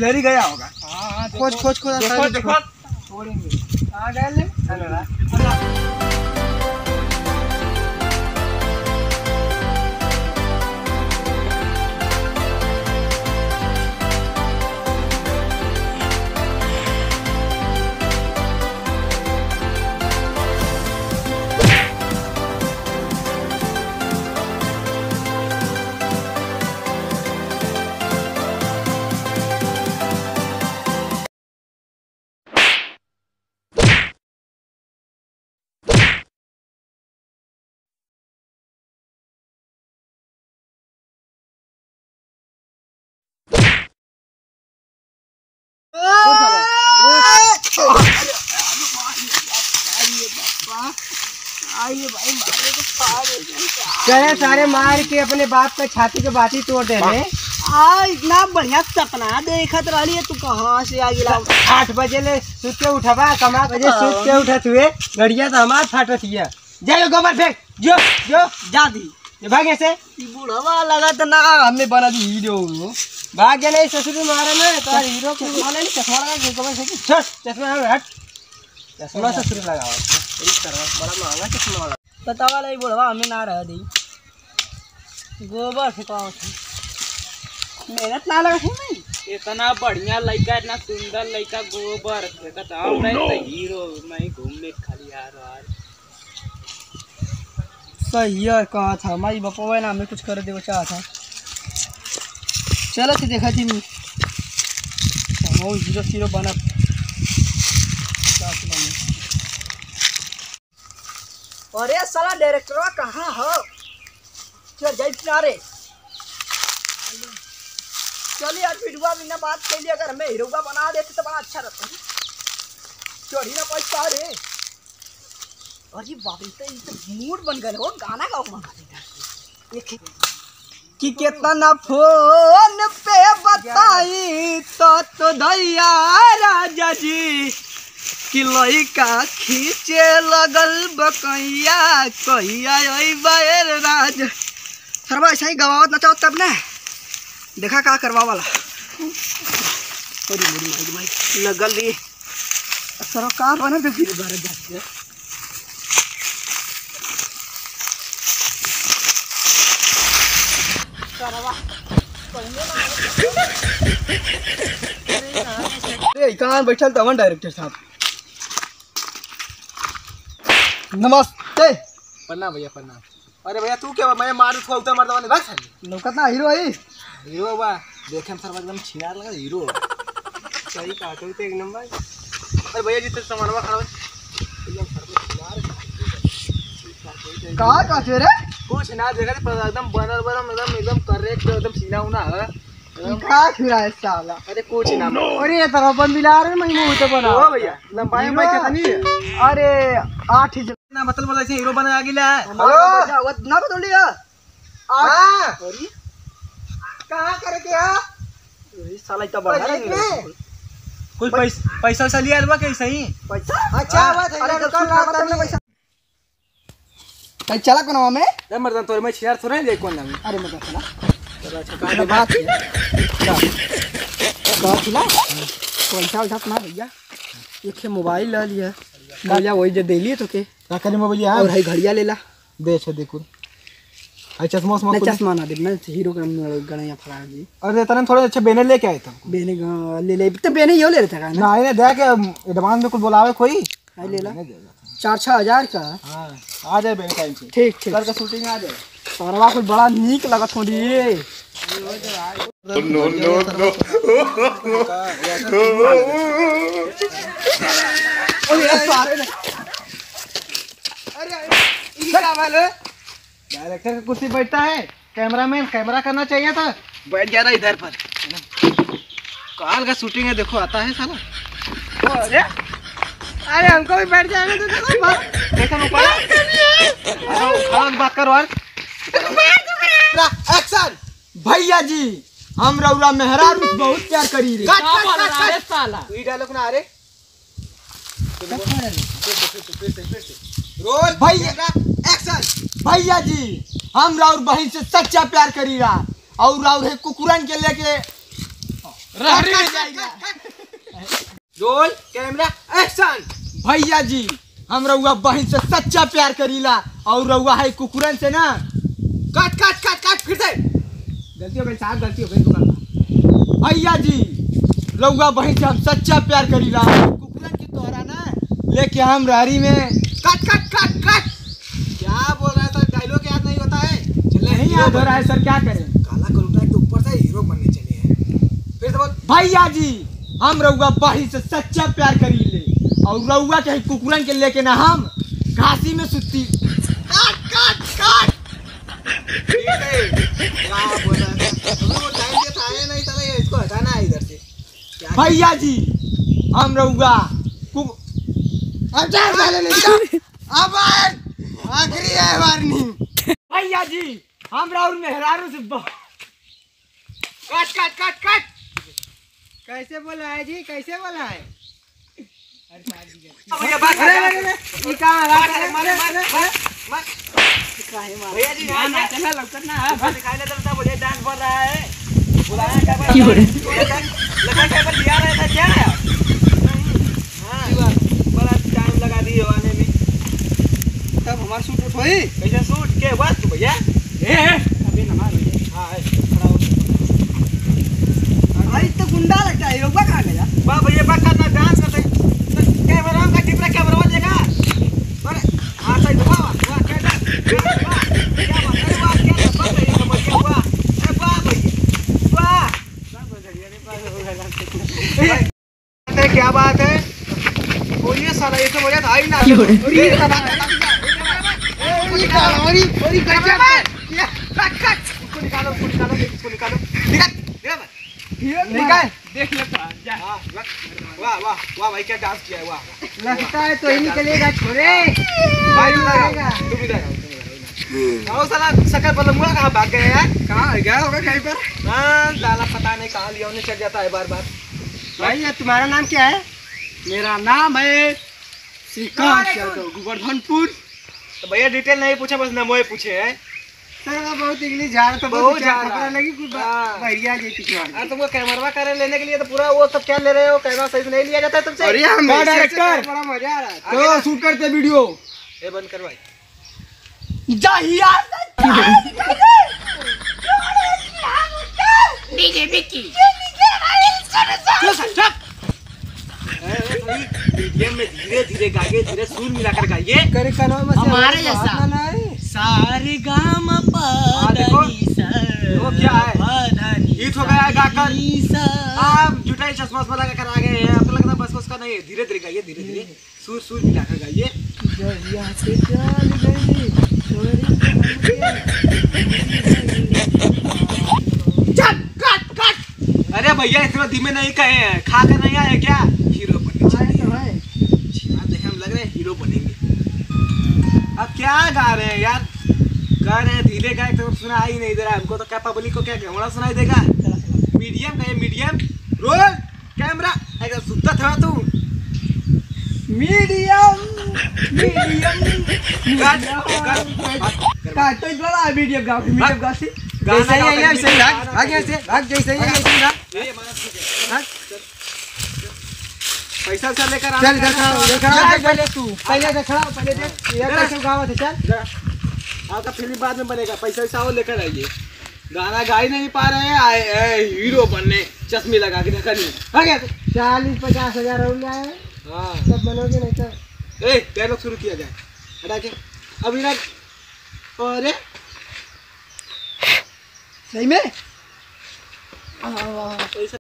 इधर ही गया होगा। हाँ खोज खोज खोज देखो देखो छोड़ेंगे। आ गए ले। करे सारे मार के अपने बाप का छाती के बाती तोड़ दे रहे। इतना बढ़िया सपना देखत रही है तू कहाँ से आ गिला। 8 बजे ले सुत के उठबा कमा बजे सुत के उठत हुए गड़िया तो हमार फाटत हिया। जाओ गोबर फेंक जो जो जा दी भागे से बुढ़वा लगा तो ना हमें बना दी हीरो। भाग्य नहीं ससुर मारा ना तो हीरो के माने नहीं चश्मा लगा के गोबर फेंक छोड़ चश्मा हट चश्मा ससुर लगाओ बड़ा महंगा चश्मा वाला बतावा नहीं बुढ़वा हमें ना रह दी गोबर फेंकाओ मेहनत ना लगा नहीं। इतना बढ़िया लड़का इतना सुंदर लड़का गोबर फेंकत हम नहीं तो हीरो नहीं घूमने खाली यार। सही है कहा था माई बापा ना हमें कुछ कर दे चाह था। चलो थी देखा थी हीरो हीरो बना। अरे साला डायरेक्टर कहाँ हो चल जाए किनारे चलिए यार वीडियो बिना बात के लिए अगर हमें हीरोगा बना देते तो बड़ा अच्छा रहता है। चढ़ी ना पैसा रे अरे बाप रे तो मूड बन गए हो गाना गाओ मना कि कितना फोन पे बताई तो दैया राजा जी कि लइका खींचे लगल बकैया कहिया बायर राज सरवा ऐसा ही गवावत ना चाहो तब ना देखा का करवा वाला लगल रे सर का बना तो फिर बार जाते कहाँ बैठल तवन डायरेक्टर साहब नमस्ते। प्रणाम भैया प्रणाम। अरे भैया तू क्या मैं मारू थोड़ा उतर मर दवाने बस लौकत ना हीरो है हीरो बा देखे सर एकदम छिनार लगा हीरो सही काटो तो एक नंबर। अरे भैया जी तो सामानवा खड़ा एकदम सर पे छिनार कहाँ काटे रे कुछ ना देखा एकदम बनल बनल एकदम करेक्ट एकदम सीना उना है कहाँ खिला है साला। अरे कुछ ना अरे ये तरह बन मिला रहे मैं मुंह तो बना ओ भैया लंबाई में कितनी है। अरे 8 ही ना मतलब बोला ऐसे हीरो बना आ गिला है। हेलो ना बता लिया हां अरे कहाँ करे क्या अरे साला इतना बड़ा कुछ पैसा वैसा लिया अलवा कैसे ही पैसा अच्छा बात है। अरे दुकान का बता पैसा चला कोना में ए मर्दन तोरे मैं छियार थोड़ा ले कोन ना। अरे मत चला अच्छा का बात है का खिला पैसा उठा ना भैया एक मोबाइल ले लिया भैया वही जो दे लिए तो के का करे मोबाइल और है घड़िया ले ला दे छ देखो आई चश्मा उस्मा चश्मा ना दे मैं हीरो का गणिया फड़ा दी। अरे तने थोड़े अच्छे बेने लेके आए था बेने ले ले तो बेने यो ले लेता है ना ये देख एडवांस में कुछ बुलावे कोई है ले ला 4-6 हजार का। हां आ जाए बेने टाइम से ठीक ठीक कल का शूटिंग आ जाए सरवा कुछ बड़ा नीक लगत हो रे नो नो नो अरे क्या बात है डायरेक्टर का कुर्सी बैठता है कैमरामैन कैमरा करना चाहिए था बैठ जा रहा इधर पर काल का शूटिंग है देखो आता है साला। अरे अरे हमको भी बैठ जाने दो देखो ऊपर बात करो यार एक्शन भैया जी हम रौला मेहरार बहुत प्यार करी रे साला तू ही डायलॉग ना आ रे रोल भैया एक्शन भैया जी हम राउर बहन से सच्चा प्यार करी रहा और राउर है कुकुरन के लेके रहरी में जाएगा। Roll camera action. भैया जी हम रउआ बहन से सच्चा प्यार करीला और रउआ है कुकुरन से ना। कट कट कट कट फिर से। गलती हो गई साहब, गलती हो गई दुकान। भैया जी रउआ बहन से हम सच्चा प्यार करीला और कुकुरन की तोहरा ना लेके हम रहरी में। Cut cut cut cut. क्या बोल रहा था? डायलॉग याद नहीं होता है? चल नहीं याद हो रहा है सर, क्या करें? काला कलूटा तो ऊपर से हीरो बनने चले हैं। फिर से बोल। भैया जी हम रउआ बहन से सच्चा प्यार करीले और रउआ के कुकुरन के लेके ना हम घासी में सुती। Cut cut cut. ठीक है। क्या बोल रहा था? तुमको टाइम दिया था है नहीं, चला इसको हटाना है इधर से। क्या भैया जी हम रउआ अब आखिरी है वार्निंग। भैया जी हम राउर मेहरारू से कट कट कट कट। कैसे बोला है जी, कैसे बोला है? भैया बात अरे अरे अरे ये क्या मारे मारे मारे मार। भैया जी ना ना चला लौकत ना है। दिखाई नहीं देता मुझे, डांस बढ़ रहा है। बुलाया क्या बात? लगा क्या बात? लिया रहा था क्या? हाँ बड़ा टाइम लगा दिए आने में। तब हमारा सूट उठ होई। कैसे सूट के बात तू भैया? अभी नमाज हो जाए। हाँ खड़ा हो। भाई तो गुंडा लगता है, रउआ कहाँ गया? वाह भैया बात करना, डांस करते कैमरा का टिपरा कैमरा बन जाएगा। अरे हाँ सही तो वाह वाह क्या डांस क्या बात? अरे वाह क्या बात है? ये समझ गया वाह। अरे वाह भैया वाह। क्या बात है? बोलिए साला ये तो मजा था ही ना। निकाल देख ले तो जा। वाह वाह वाह भाई क्या डांस किया है वाह। लगता है तो ही निकलेगा छोरे। भाई तुम इधर आओ साला शकल पलंगुआ कहाँ भाग गए यार? कहाँ गया होगा कहीं पर? हाँ साला पता नहीं कहाँ लिया उन्हें, चल जाता है बार बार। भाई तुम्हारा नाम क्या है? मेरा नाम है श्रीकांत यादव, गोवर्धनपुर। तो भैया डिटेल नहीं पूछे, बस नमोए पूछे हैं। सर बहुत इंग्लिश जा रहा, तो बहुत जा रहा। पता लगी कुछ हाँ। भैया जी की अरे तुमको कैमरा करे लेने के लिए तो पूरा वो सब क्या ले रहे हो? कैमरा सही से नहीं लिया जाता है तुमसे। अरे हम कौन डायरेक्टर बड़ा मजा आ रहा है। तो शूट करते वीडियो। ये बंद कर भाई। डीजे विक्की। मीडियम में धीरे धीरे गाइए, धीरे सुर मिलाकर गाइए। करे कानों में से हमारे जैसा। नहीं। सारे गाम देखो वो क्या है? हिट हो गया है गाकर। आप जुटाई चश्मा लगा कर आ गए हैं। आपको लगता है बस उसका नहीं है। धीरे धीरे गाइए, धीरे धीरे सुर सुर मिलाकर गाइए। अरे भैया इतना धीमे नहीं कहे हैं, खा कर नहीं आए क्या? हीरो बनने चाहिए। देखे हम लग रहे हैं हीरो बनेंगे। अब क्या गा रहे हैं यार? गा रहे हैं धीरे गाए तो सुना ही नहीं दे रहा हमको। तो क्या पब्लिक को क्या घमड़ा सुनाई देगा? मीडियम का ये मीडियम। रोल कैमरा एकदम सुत्ता था तू। मीडियम काट तो इतना मीडियम गाँव मीडियम गाँव से जैसे ही है ऐसे ही भाग ऐसे भाग, जैसे ही है ऐसे ही भाग। पैसा से लेकर चल देखा पहले तू पहले देख खड़ा पहले देख ये कैसे गाँव है। चल आपका फिल्म बाद में बनेगा। पैसा वैसा और लेकर आइए। गाना गा ही नहीं पा रहे हैं, आए हीरो बनने चश्मे लगा के देखा नहीं। आ गया 40-50 हजार हो गया है। हाँ सब बनोगे नहीं तो। डायलॉग शुरू किया जाए। हटा के अभी ना। अरे सही में पैसा